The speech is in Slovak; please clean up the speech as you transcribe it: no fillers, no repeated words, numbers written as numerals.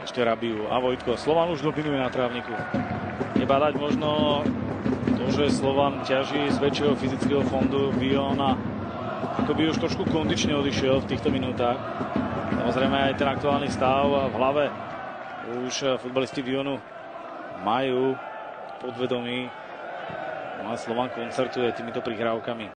Ešte Rabiu a Vojtko. Slovan už dominuje na trávniku. Nebádať možno to, že Slovan ťaží z väčšieho fyzického fondu. Viona ako by už trošku kondične odišiel v týchto minútach. Samozrejme aj ten aktuálny stav v hlave. Už futbalisti Vionu majú podvedomí. No a Slovan koncertuje týmito prihrávkami.